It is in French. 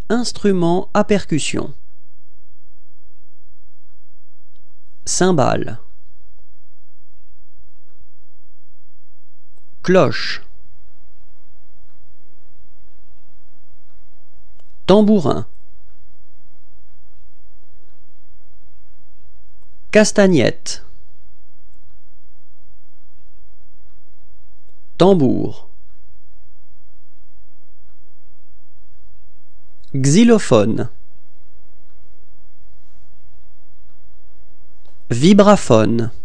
Instrument à percussion. Cymbale. Cloche. Tambourin. Castagnette. Tambour. Xylophone. Vibraphone.